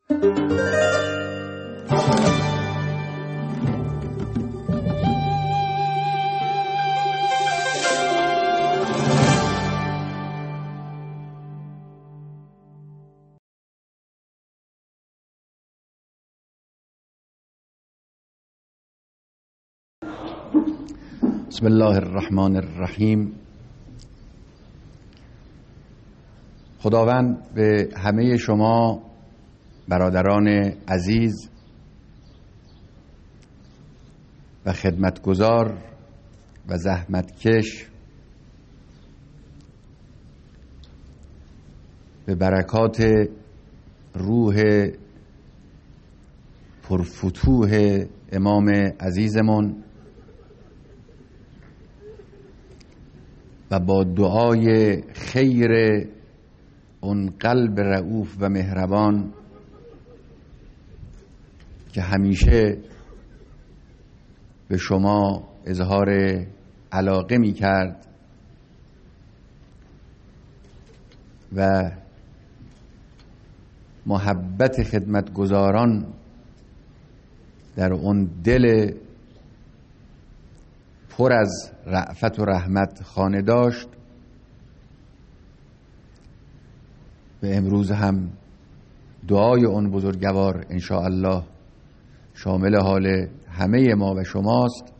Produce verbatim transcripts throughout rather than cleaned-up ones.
بسم الله الرحمن الرحیم. خداوند به همه شما برادران عزیز و خدمتگزار و زحمتکش به برکات روح پرفتوح امام عزیزمون و با دعای خیر اون قلب رؤوف و مهربان که همیشه به شما اظهار علاقه می کرد و محبت خدمتگزاران در اون دل پر از رأفت و رحمت خانه داشت و امروز هم دعای اون بزرگوار ان شاء الله شامل حال همه ما و شماست.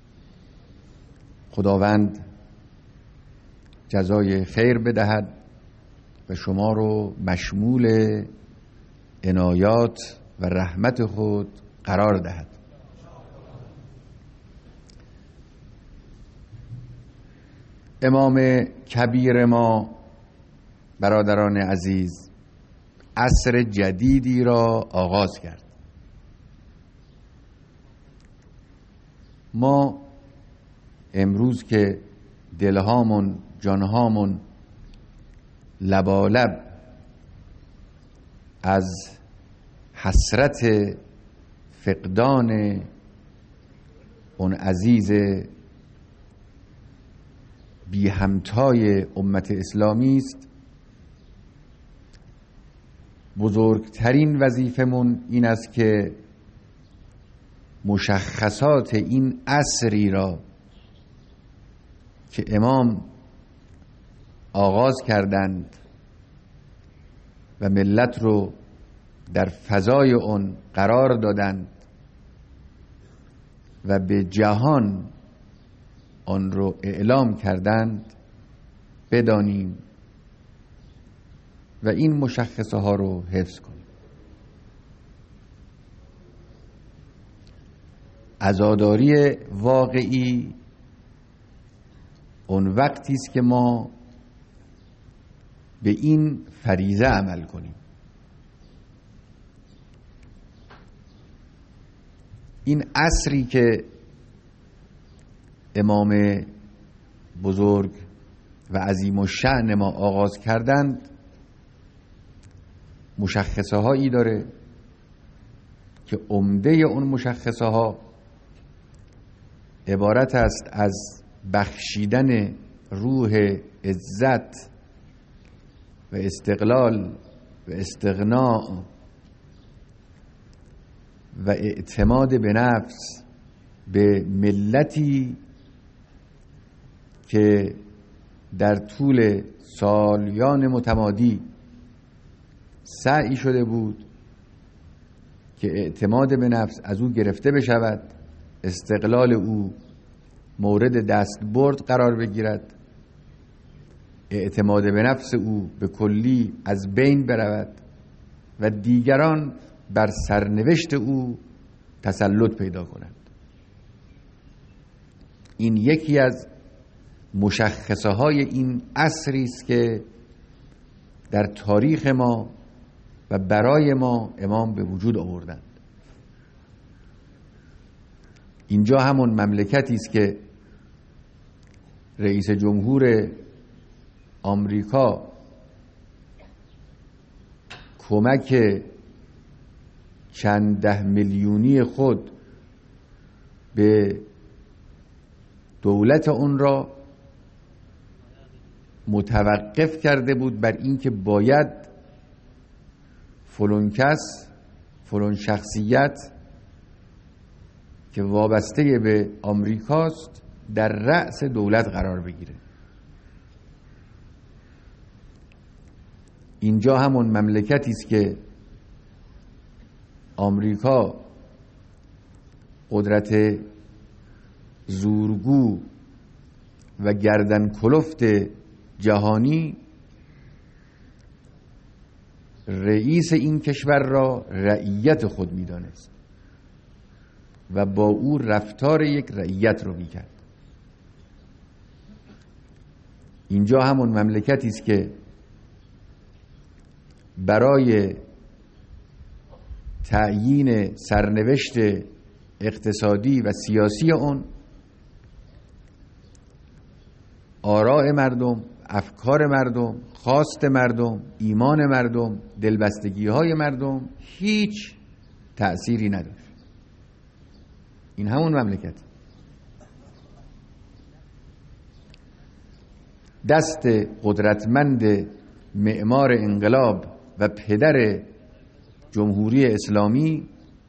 خداوند جزای خیر بدهد و شما رو مشمول عنایات و رحمت خود قرار دهد. امام کبیر ما برادران عزیز عصر جدیدی را آغاز کرد. ما امروز که دلهامون جانهامون لبالب از حسرت فقدان اون عزیز بی همتای امت اسلامی است، بزرگترین وظیفمون این است که مشخصات این عصری را که امام آغاز کردند و ملت رو در فضای اون قرار دادند و به جهان آن رو اعلام کردند بدانیم و این مشخصه ها رو حفظ کنیم. عزاداری واقعی اون وقتی است که ما به این فریضه عمل کنیم. این عصری که امام بزرگ و عظیم الشأن ما آغاز کردند مشخصه هایی داره که عمده اون مشخصه ها عبارت است از بخشیدن روح عزت و استقلال و استغناء و اعتماد به نفس به ملتی که در طول سالیان متمادی سعی شده بود که اعتماد به نفس از او گرفته بشود، استقلال او مورد دستبرد قرار بگیرد، اعتماد به نفس او به کلی از بین برود و دیگران بر سرنوشت او تسلط پیدا کنند. این یکی از مشخصه های این عصری است که در تاریخ ما و برای ما امام به وجود آوردند. اینجا همون مملکتی است که رئیس جمهور آمریکا کمک چند ده میلیونی خود به دولت اون را متوقف کرده بود بر اینکه باید فلان کس فلان شخصیت که وابسته به آمریکاست در رأس دولت قرار بگیره. اینجا همون مملکتی است که آمریکا قدرت زورگو و گردن کلفت جهانی، رئیس این کشور را رعیت خود می‌دانست و با او رفتار یک رعیت رو می‌کرد. اینجا همون مملکتی است که برای تعیین سرنوشت اقتصادی و سیاسی اون آراء مردم، افکار مردم، خواست مردم، ایمان مردم، دلبستگی های مردم هیچ تأثیری نداشت. این همون مملکت. دست قدرتمند معمار انقلاب و پدر جمهوری اسلامی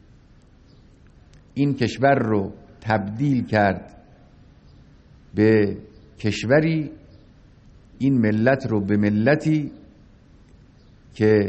این کشور رو تبدیل کرد به کشوری، این ملت رو به ملتی که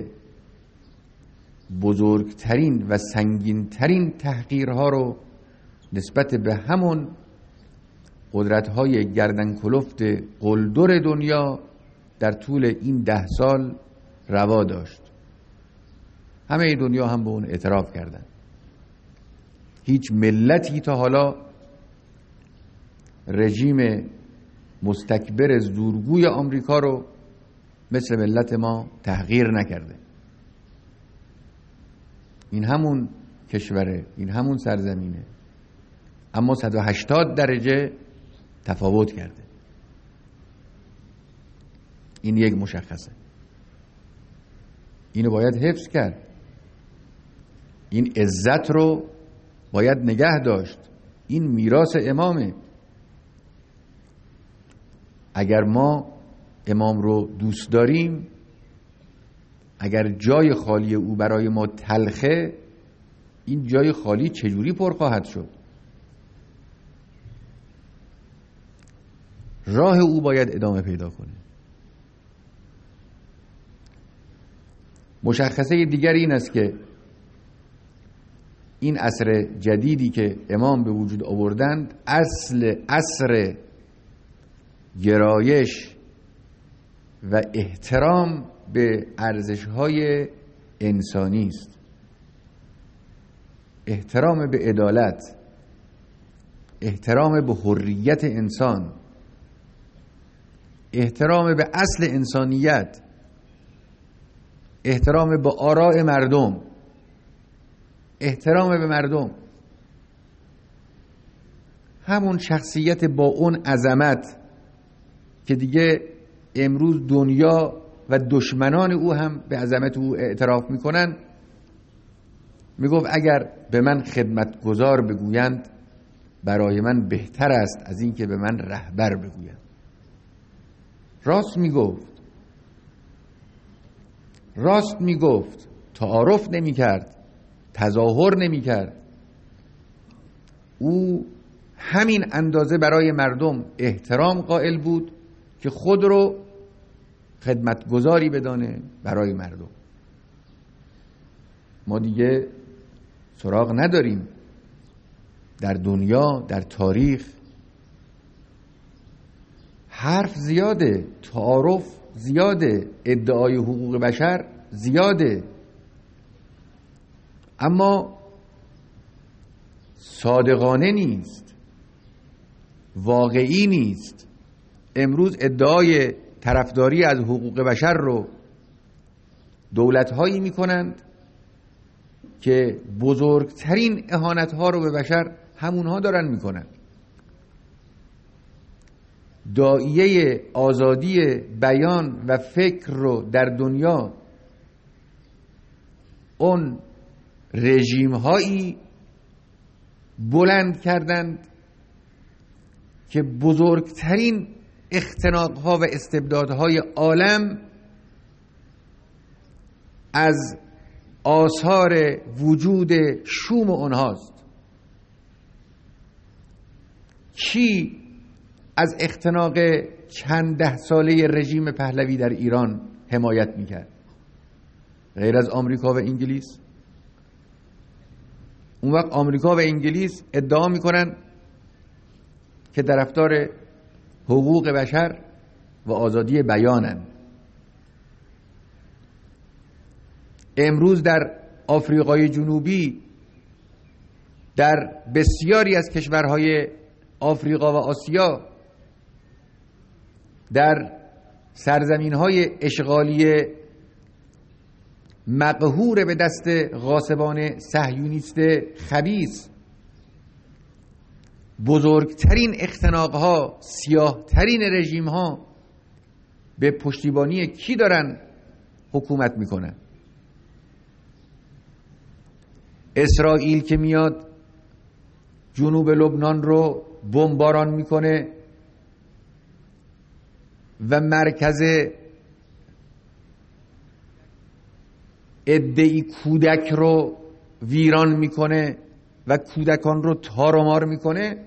بزرگترین و سنگینترین تحقیرها رو نسبت به همون قدرت‌های گردن کلفت قلدر دنیا در طول این ده سال روا داشت. همه دنیا هم به اون اعتراف کردن. هیچ ملتی تا حالا رژیم مستکبر زورگوی آمریکا رو مثل ملت ما تحقیر نکرده. این همون کشوره، این همون سرزمینه، اما صد و هشتاد درجه تفاوت کرده. این یک مشخصه. اینو باید حفظ کرد. این عزت رو باید نگه داشت. این میراث امامه. اگر ما امام رو دوست داریم، اگر جای خالی او برای ما تلخه، این جای خالی چجوری پر خواهد شد؟ راه او باید ادامه پیدا کنه. مشخصه دیگر این است که این عصر جدیدی که امام به وجود آوردند اصل عصر گرایش و احترام به ارزش‌های انسانی است. احترام به عدالت، احترام به حریت انسان، احترام به اصل انسانیت، احترام به آراء مردم، احترام به مردم. همون شخصیت با اون عظمت که دیگه امروز دنیا و دشمنان او هم به عظمت او اعتراف میکنن، میگفت اگر به من خدمتگزار بگویند برای من بهتر است از این که به من رهبر بگویند. راست میگفت. راست میگفت. تعارف نمیکرد، تظاهر نمیکرد. او همین اندازه برای مردم احترام قائل بود که خود رو خدمتگزاری بدانه برای مردم. ما دیگه سراغ نداریم در دنیا، در تاریخ. حرف زیاده، تعارف زیاده، ادعای حقوق بشر زیاده، اما صادقانه نیست، واقعی نیست. امروز ادعای طرفداری از حقوق بشر رو دولت‌هایی می‌کنند که بزرگترین اهانت‌ها رو به بشر همونها دارن می‌کنند. داعیه آزادی بیان و فکر رو در دنیا اون رژیم‌هایی بلند کردند که بزرگترین اختناق‌ها و استبدادهای عالم از آثار وجود شوم اونهاست. کی از اختناق چند ده ساله رژیم پهلوی در ایران حمایت میکرد غیر از آمریکا و انگلیس؟ اون وقت آمریکا و انگلیس ادعا میکنن که طرفدار حقوق بشر و آزادی بیانن. امروز در آفریقای جنوبی، در بسیاری از کشورهای آفریقا و آسیا، در سرزمین‌های اشغالی مقهور به دست غاصبان صهیونیست خبیث، بزرگترین اختناق‌ها، سیاه‌ترین رژیم‌ها به پشتیبانی کی دارن حکومت میکنن؟ اسرائیل که میاد جنوب لبنان رو بمباران میکنه و مرکز عده‌ای کودک رو ویران میکنه و کودکان رو تار و مار میکنه،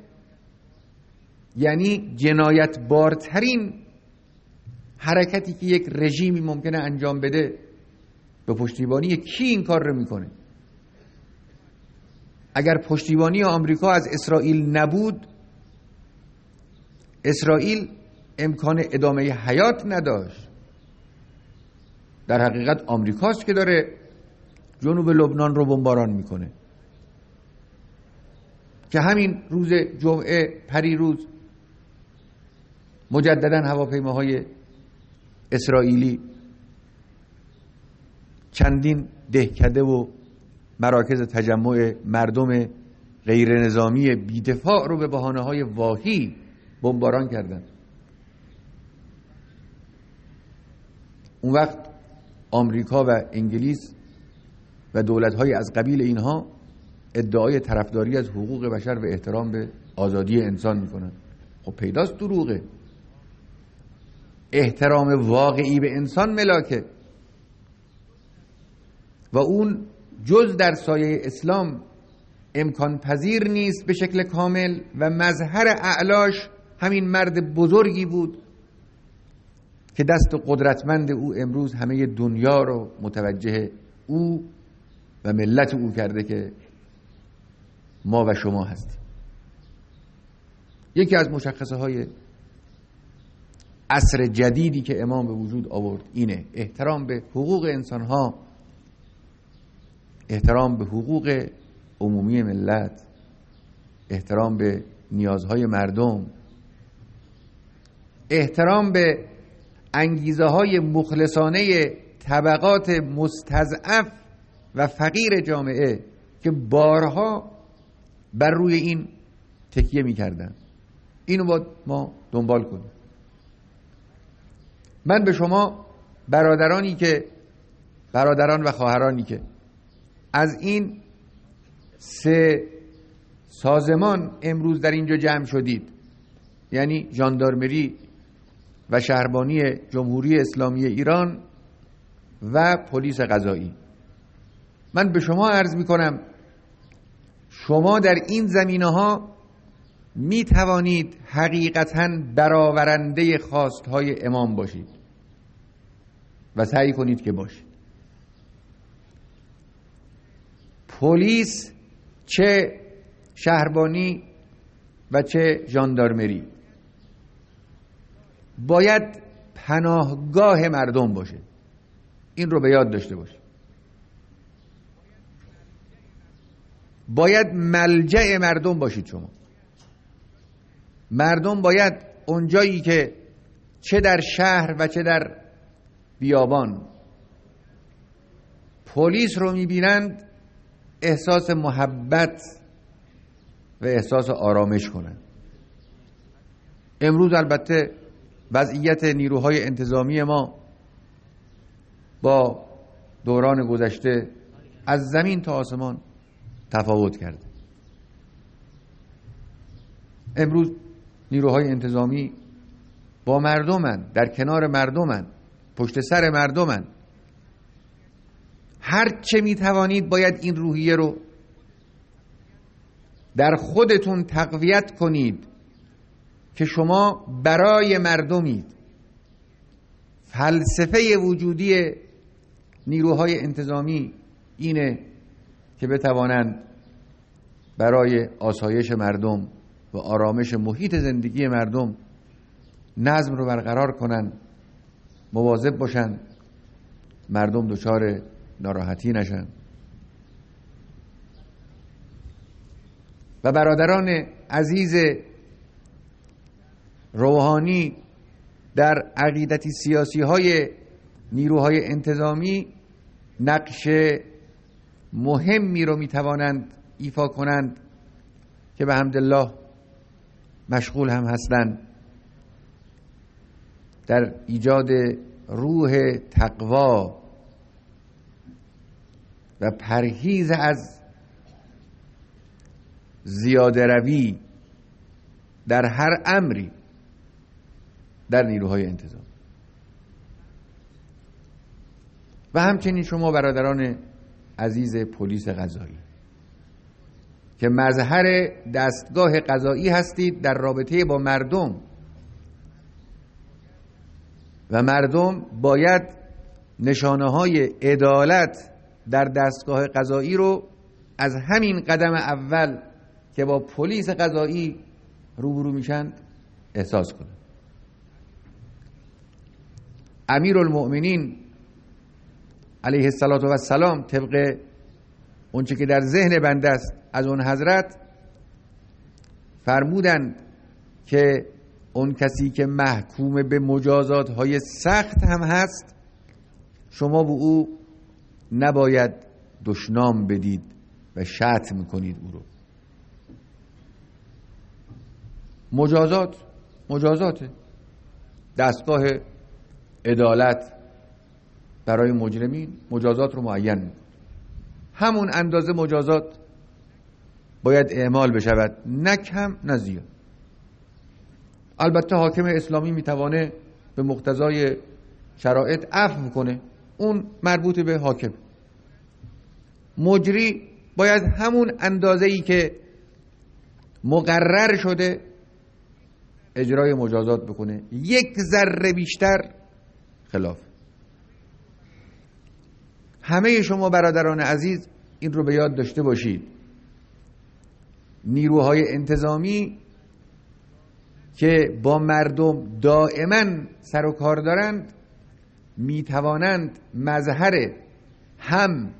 یعنی جنایت بارترین حرکتی که یک رژیمی ممکنه انجام بده. به پشتیبانی کی این کار رو میکنه؟ اگر پشتیبانی آمریکا از اسرائیل نبود، اسرائیل امکان ادامه حیات نداشت. در حقیقت آمریکاست که داره جنوب لبنان رو بمباران میکنه که همین روز جمعه پریروز مجددا هواپیماهای اسرائیلی چندین دهکده و مراکز تجمع مردم غیر نظامی بی‌دفاع رو به بهانه‌های واهی بمباران کردند. اون وقت آمریکا و انگلیس و دولت‌های از قبیل اینها ادعای طرفداری از حقوق بشر و احترام به آزادی انسان میکنن. خب پیداست دروغه. احترام واقعی به انسان ملاکه و اون جز در سایه اسلام امکان پذیر نیست به شکل کامل و مظهر اعلاش همین مرد بزرگی بود که دست قدرتمند او امروز همه دنیا رو متوجه او و ملت او کرده که ما و شما هستیم. یکی از مشخصه های عصر جدیدی که امام به وجود آورد اینه: احترام به حقوق انسان ها، احترام به حقوق عمومی ملت، احترام به نیازهای مردم، احترام به انگیزه های مخلصانه طبقات مستضعف و فقیر جامعه که بارها بر روی این تکیه می کردن. اینو باید ما دنبال کنیم. من به شما برادرانی که برادران و خواهرانی که از این سه سازمان امروز در اینجا جمع شدید، یعنی ژاندارمری و شهربانی جمهوری اسلامی ایران و پلیس قضایی، من به شما عرض می کنم شما در این زمینه‌ها می توانید حقیقتاً برآورنده خواستهای امام باشید و سعی کنید که باشید. پلیس، چه شهربانی و چه ژاندارمری، باید پناهگاه مردم باشه. این رو به یاد داشته باشید. باید ملجأ مردم باشید. شما مردم باید اونجایی که چه در شهر و چه در بیابان پلیس رو میبینند احساس محبت و احساس آرامش کنند. امروز البته وضعیت نیروهای انتظامی ما با دوران گذشته از زمین تا آسمان تفاوت کرده. امروز نیروهای انتظامی با مردمن، در کنار مردمن، پشت سر مردمن. هر چه می توانید باید این روحیه رو در خودتون تقویت کنید که شما برای مردمید. فلسفه وجودی نیروهای انتظامی اینه که بتوانند برای آسایش مردم و آرامش محیط زندگی مردم نظم رو برقرار کنن، مواظب باشن مردم دچار ناراحتی نشن. و برادران عزیز روحانی در عقیدتی سیاسی های نیروهای انتظامی نقش مهمی رو میتوانند ایفا کنند که به حمدالله مشغول هم هستند در ایجاد روح تقوا و پرهیز از زیاده روی در هر امری در نیروهای انتظامی. و همچنین شما برادران عزیز پلیس قضایی که مظهر دستگاه قضایی هستید در رابطه با مردم و مردم باید نشانه های عدالت در دستگاه قضایی رو از همین قدم اول که با پلیس قضایی روبرو میشن احساس کنند. امیرالمؤمنین علیه السلام طبق اونچه که در ذهن بنده است از اون حضرت فرمودند که اون کسی که محکوم به مجازات های سخت هم هست شما به او نباید دشنام بدید و شتم کنید او رو. مجازات مجازاته، دستگاه عدالت برای مجرمین مجازات رو معین می‌کنه. همون اندازه مجازات باید اعمال بشود، نه کم نه زیاد. البته حاکم اسلامی میتوانه به مقتضای شرایط عفو کنه، اون مربوط به حاکم. مجری باید همون اندازه‌ای که مقرر شده اجرای مجازات بکنه، یک ذره بیشتر خلاف. همه شما برادران عزیز این رو به یاد داشته باشید. نیروهای انتظامی که با مردم دائما سر و کار دارند می توانند مظهر هم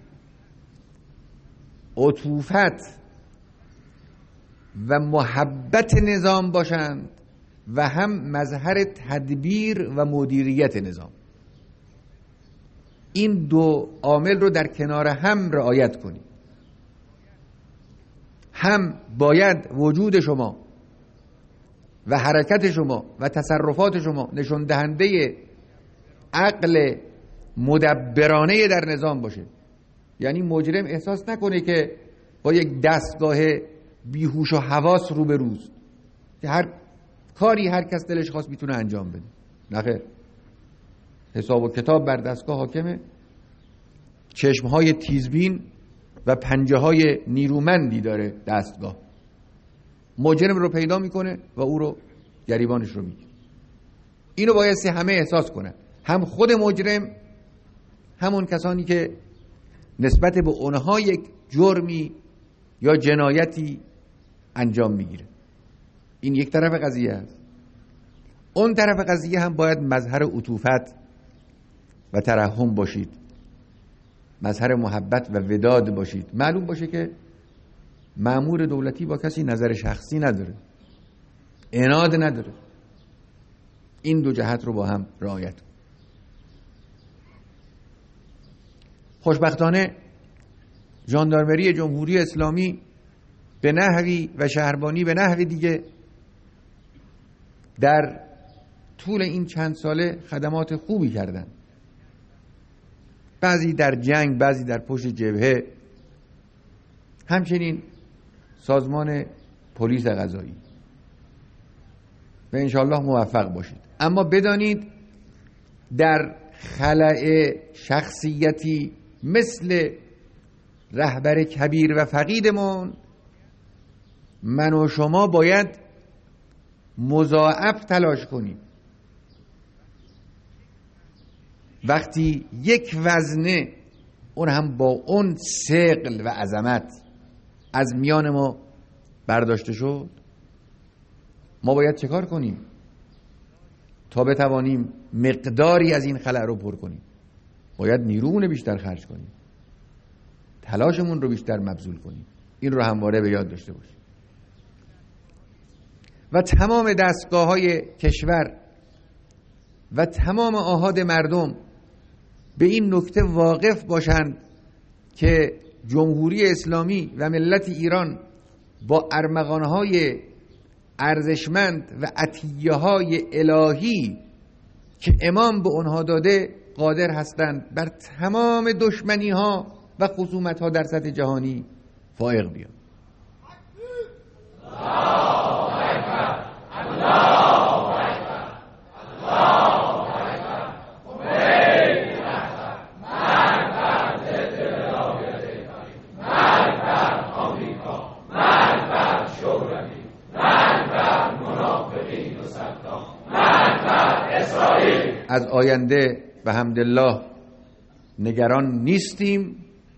عطوفت و محبت نظام باشند و هم مظهر تدبیر و مدیریت نظام. این دو عامل رو در کنار هم رعایت کنید. هم باید وجود شما و حرکت شما و تصرفات شما نشون دهنده عقل مدبرانه در نظام باشه، یعنی مجرم احساس نکنه که با یک دستگاه بیهوش و حواس رو به روز که هر کاری هر کس دلش خواست میتونه انجام بده. نخیر، حساب و کتاب بر دستگاه حاکمه، چشمهای تیزبین و پنجه های نیرومندی داره دستگاه. مجرم رو پیدا میکنه و او رو گریبانش رو میگیره. اینو بایستی همه احساس کنن، هم خود مجرم، همون کسانی که نسبت به اونها یک جرمی یا جنایتی انجام میگیره. این یک طرف قضیه است. اون طرف قضیه هم باید مظهر عطوفت و ترحم باشید، مظهر محبت و وداد باشید. معلوم باشه که مأمور دولتی با کسی نظر شخصی نداره، عناد نداره. این دو جهت رو با هم رعایت کنید. خوشبختانه ژاندارمری جمهوری اسلامی به نحوی و شهربانی به نحوی دیگه در طول این چند ساله خدمات خوبی کردن، بعضی در جنگ، بعضی در پشت جبهه. همچنین سازمان پلیس قضایی و انشالله موفق باشید. اما بدانید در خلأ شخصیتی مثل رهبر کبیر و فقیدمون من و شما باید مضاعف تلاش کنیم. وقتی یک وزنه، اون هم با اون ثقل و عظمت، از میان ما برداشته شد، ما باید چه کار کنیم تا بتوانیم مقداری از این خلأ رو پر کنیم؟ باید نیرومون بیشتر خرج کنیم، تلاشمون رو بیشتر مبذول کنیم. این رو همواره به یاد داشته باشیم. و تمام دستگاه های کشور و تمام آحاد مردم به این نکته واقف باشند که جمهوری اسلامی و ملت ایران با ارمغانهای ارزشمند و عطیه‌های الهی که امام به اونها داده قادر هستند بر تمام دشمنی‌ها و خصومت‌ها در سطح جهانی فائق بیان. از آینده به حمدالله نگران نیستیم.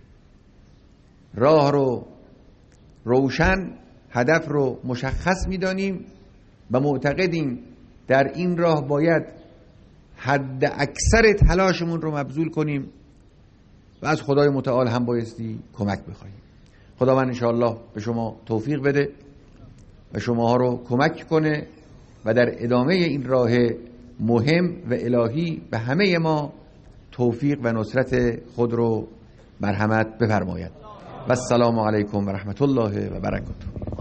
راه رو روشن، هدف رو مشخص می‌دانیم و معتقدیم در این راه باید حد اکثر تلاشمون رو مبذول کنیم و از خدای متعال هم بایستی کمک بخواهیم. خداوند انشاءالله به شما توفیق بده و شماها رو کمک کنه و در ادامه این راه مهم و الهی به همه ما توفیق و نصرت خود رو مرحمت بفرماید. و السلام علیکم و رحمت الله و برکاته.